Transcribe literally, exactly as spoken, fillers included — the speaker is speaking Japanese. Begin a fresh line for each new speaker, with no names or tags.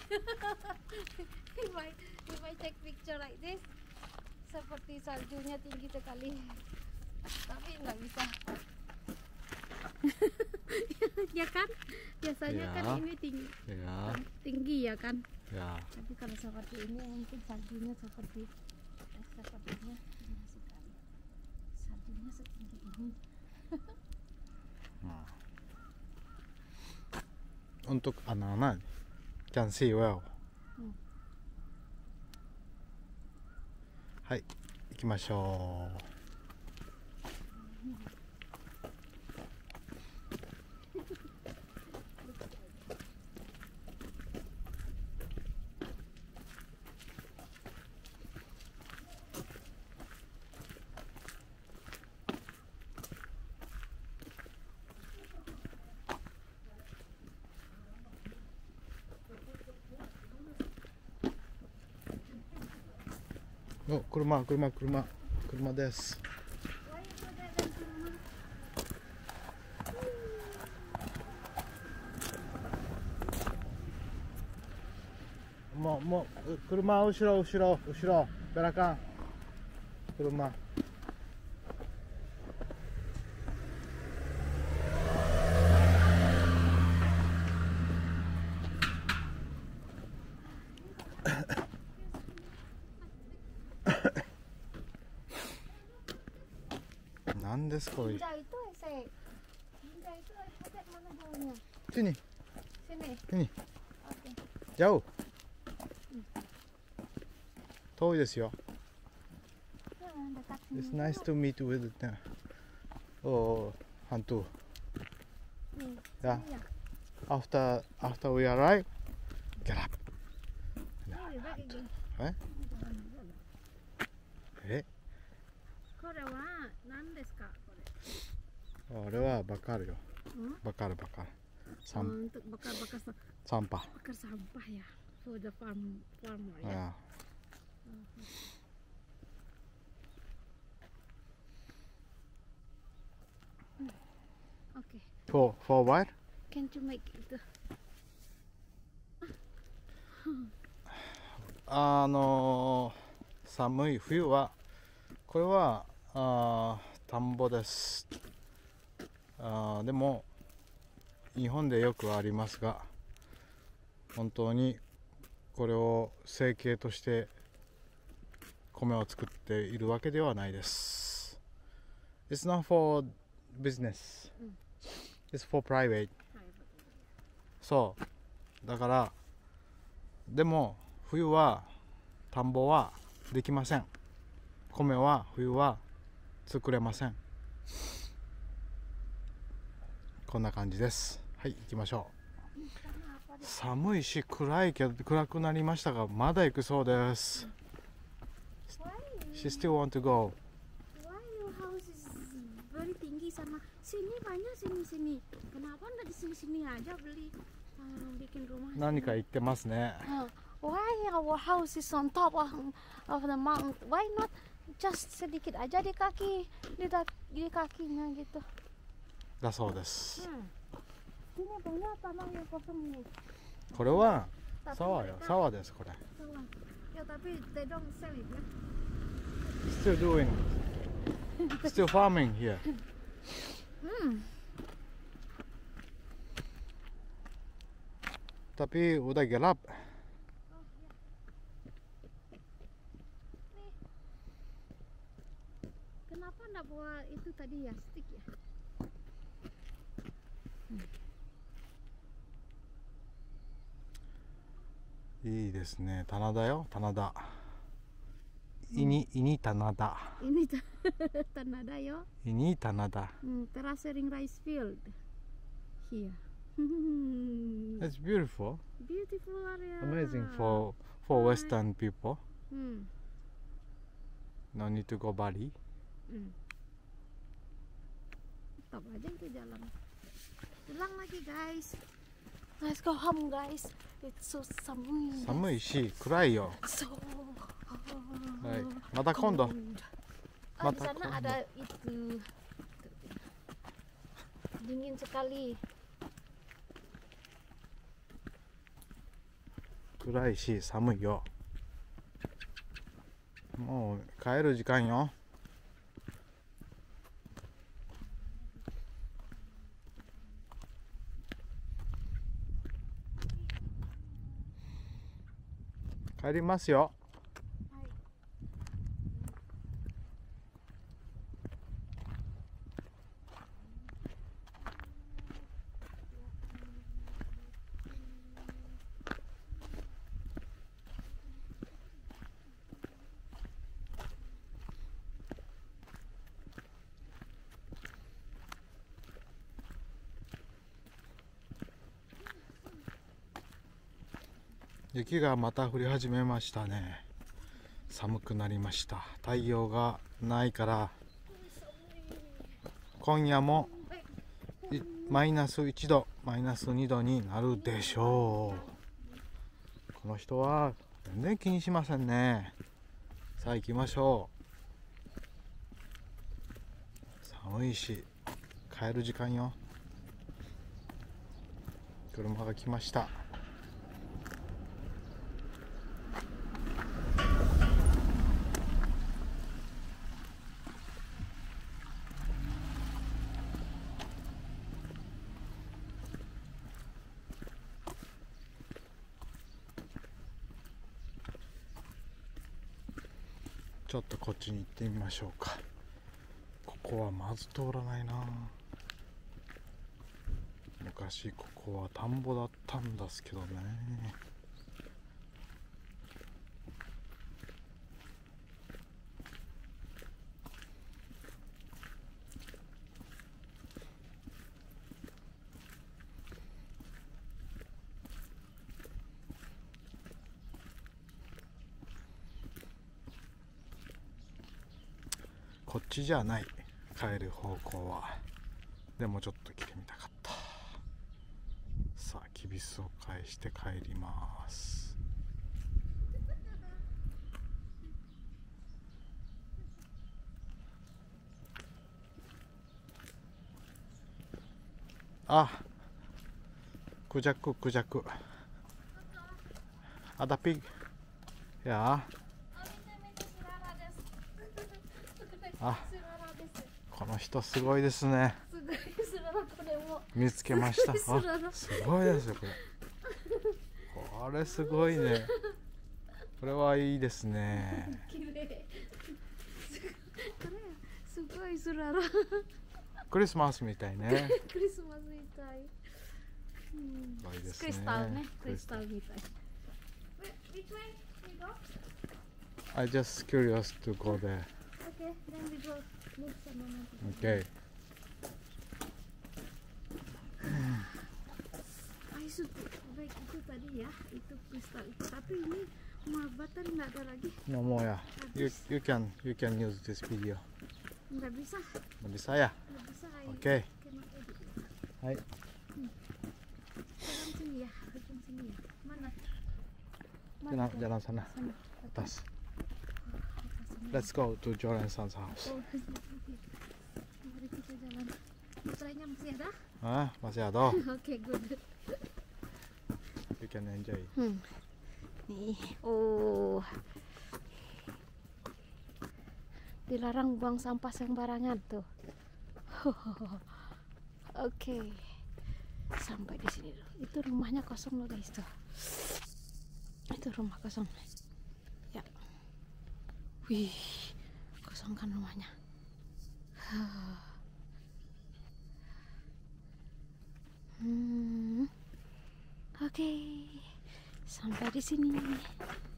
if I if I take picture like this, seperti saljunya tinggi sekali. Tapi nggak bisa. Ya kan? Biasanya
Ya.
kan ini tinggi.
Ya.
Tinggi ya kan?
Ya.
Tapi kalau seperti ini mungkin saljunya seperti eh, sepertinya tinggi sekali. Saljunya setinggi ini.
Nah. Untuk anak-anak can see well.
Hmm.
はい、行きましょう。お、車、車、車、車です。もう、もう、車、後ろ、後ろ、後ろ、ベラカン。車。何ですこれ。
Ninja itu esek. Ninja itu esek mana bawahnya?
Sini,
Sini.
sini.
Oke.
Jauh. 遠いですよ。
Nah, dekat sini.
It's nice to meet with the oh hantu.
Nih,
Ya.
sini ya.
After after we arrive, get up.
Ini lebih baik gini.
え？え？
これは何ですかこれ？
俺はわかるよ。
Hmm?
わかるわかる。
Oh,
サン
untuk bakar-bakar sa-
サンパ。
bakar sampah ya. For the farm farmer
あ
ya.
あ。
Oke.
For for what?
Can you make itu?
あのー寒い冬はこれはあー田んぼです。あーでも日本でよくありますが、本当にこれを生計として米を作っているわけではないです。It's not for business. It's for private. そうだからでも冬は田んぼはできません。米は冬は作れません。こんな感じです。はい、行きましょう。寒いし暗いけど暗くなりましたがまだ行くそうです。She still want to go.
Why your house is very tinggi sama sini banyak sini sini. Kenapa nggak di sini sini aja beli uh, bikin rumah?
何か言ってますね。
Uh, why our house is on top of, of the mountain? Why not just sedikit aja di kaki di, da- di kakinya gitu?
だそうです。
Hmm. Sini banyak tanah yang kosong nih.
これは
Tapi
沢よ。
mereka-
沢ですこれ。
Sawah. Ya tapi they don't sell it ya.
Still doing. Still farming here.
Hmm.
Tapi udah gelap.
Oh, iya. Nih. Kenapa nggak bawa itu tadi ya stick ya? Hmm.
いいですね。棚田よ、棚田。いに、いに棚田。
Ini tanah dayo.
いに棚田。
Hmm, terracing rice field here.
It's beautiful.
Beautiful area.
Amazing for for Western people.
Hmm.
No need to go Bali.
Hmm. Stop aja itu jalan. Pulang lagi guys. Let's go home guys. It's so sunny.
寒いし暗いよ。
So.
はい。また今度。
Oh,
Mata
di sana
kondo.
ada itu. Dingin sekali.
暗いし寒いよ。もう帰る時間よ。帰りますよ。雪がまた降り始めましたね。寒くなりました。太陽がないから今夜もマイナスいちどマイナスにどになるでしょう。この人は全然気にしませんね。さあ行きましょう。寒いし帰る時間よ。車が来ました。ちょっとこっちに行ってみましょうか。ここはまず通らないな。昔ここは田んぼだったんですけどね。こっちじゃない、帰る方向は。でもちょっと来てみたかった。さあきびすを返して帰ります。あ、クジャククジャク。あだピグ。いやあ、この人すごいですね。見つけました。あ、すごいですよこれ。これすごいね。これはいいですね。
すごいスララ。
クリスマスみたいね。
クリスマスみたい。
すごいですね。
クリスタルね。クリスタルみたい。
I just curious to go there.
Okay, then we go move some moment.
Okay.
I should baik itu tadi ya, itu kristal itu. Tapi ini mah baterai nggak ada lagi.
No more ya. You you can you can use this video.
Nggak bisa.
Nggak bisa ya?
Nggak bisa.
Okay. Hai.
Hmm. Jalan sini ya, ujung sini ya. Mana?
Jalan jalan sana.
Sana.
Atas. Let's go to Joran-san's house.
Oh, mari kita jalan. Baterainya masih ada?
Ah, masih ada.
Okay, good.
You can enjoy.
Hmm. Nih, oh. Dilarang buang sampah sembarangan tuh. Oke. Okay. Sampai di sini dulu. Itu rumahnya kosong loh guys tuh. Itu rumah kosong. Ya. Wih, kosong kan rumahnya. Hmm. Oke. Okay. Sampai di sini.